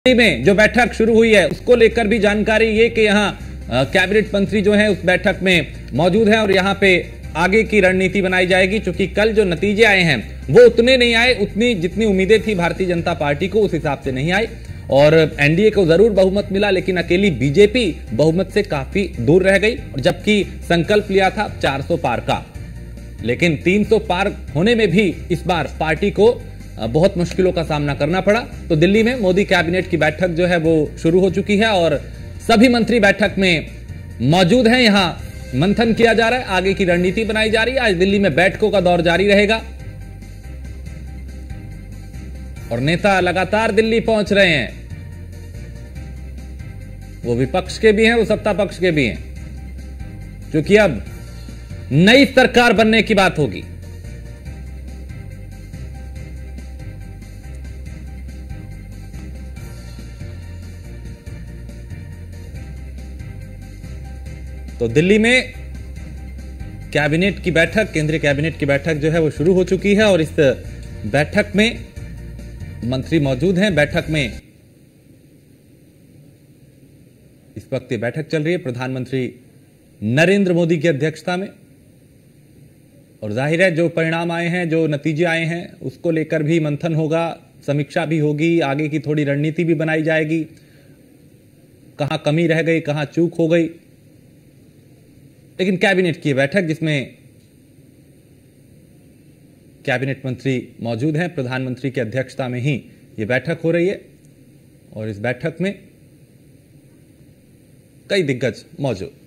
में जो बैठक शुरू हुई है उसको लेकर भी जानकारी ये कि यहाँ कैबिनेट मंत्री जो हैं उस बैठक में मौजूद हैं और यहाँ पे आगे की रणनीति बनाई जाएगी। क्योंकि कल जो नतीजे आए हैं वो उतने नहीं आए, उतनी जितनी उम्मीदें थी भारतीय जनता पार्टी को उस हिसाब से नहीं आई। और एनडीए को जरूर बहुमत मिला, लेकिन अकेली बीजेपी बहुमत से काफी दूर रह गई। और जबकि संकल्प लिया था 400 पार का, लेकिन 300 पार होने में भी इस बार पार्टी को बहुत मुश्किलों का सामना करना पड़ा। तो दिल्ली में मोदी कैबिनेट की बैठक जो है वो शुरू हो चुकी है और सभी मंत्री बैठक में मौजूद हैं। यहां मंथन किया जा रहा है, आगे की रणनीति बनाई जा रही है। आज दिल्ली में बैठकों का दौर जारी रहेगा और नेता लगातार दिल्ली पहुंच रहे हैं। वो विपक्ष के भी हैं, वो सत्ता पक्ष के भी हैं, क्योंकि अब नई सरकार बनने की बात होगी। तो दिल्ली में कैबिनेट की बैठक, केंद्रीय कैबिनेट की बैठक जो है वो शुरू हो चुकी है और इस बैठक में मंत्री मौजूद हैं। बैठक में इस वक्त ये बैठक चल रही है प्रधानमंत्री नरेंद्र मोदी की अध्यक्षता में। और जाहिर है जो परिणाम आए हैं, जो नतीजे आए हैं, उसको लेकर भी मंथन होगा, समीक्षा भी होगी, आगे की थोड़ी रणनीति भी बनाई जाएगी। कहां कमी रह गई, कहां चूक हो गई। लेकिन कैबिनेट की बैठक जिसमें कैबिनेट मंत्री मौजूद हैं, प्रधानमंत्री की अध्यक्षता में ही यह बैठक हो रही है और इस बैठक में कई दिग्गज मौजूद।